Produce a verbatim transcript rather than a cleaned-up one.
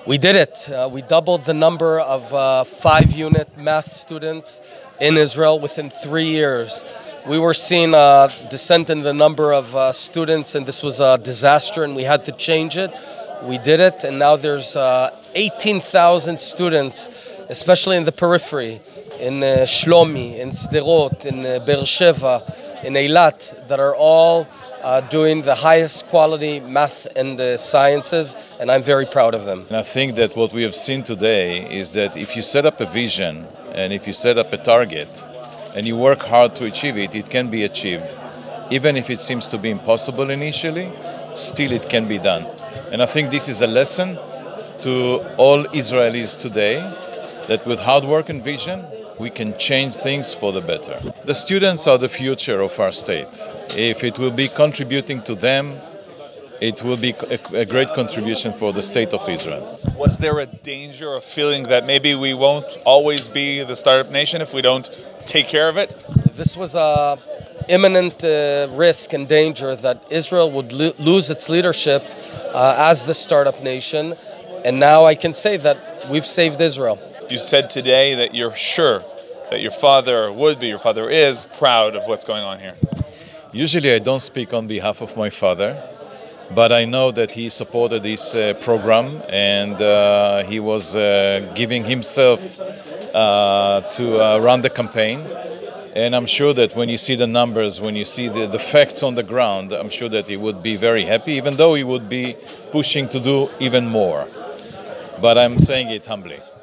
We did it. Uh, we doubled the number of uh, five-unit math students in Israel within three years. We were seeing a descent in the number of uh, students, and this was a disaster, and we had to change it. We did it, and now there's uh, eighteen thousand students, especially in the periphery, in uh, Shlomi, in Sderot, in uh, Be'er Sheva, in Eilat, that are all Uh, doing the highest quality math and uh, sciences, and I'm very proud of them. And I think that what we have seen today is that if you set up a vision and if you set up a target and you work hard to achieve it, it can be achieved. Even if it seems to be impossible initially, still it can be done. And I think this is a lesson to all Israelis today, that with hard work and vision, we can change things for the better. The students are the future of our state. If it will be contributing to them, it will be a, a great contribution for the state of Israel. Was there a danger of feeling that maybe we won't always be the startup nation if we don't take care of it? This was a imminent uh, risk and danger that Israel would lo- lose its leadership uh, as the startup nation, and now I can say that we've saved Israel. You said today that you're sure that your father would be, your father is proud of what's going on here. Usually I don't speak on behalf of my father, but I know that he supported this uh, program, and uh, he was uh, giving himself uh, to uh, run the campaign. And I'm sure that when you see the numbers, when you see the, the facts on the ground, I'm sure that he would be very happy, even though he would be pushing to do even more. But I'm saying it humbly.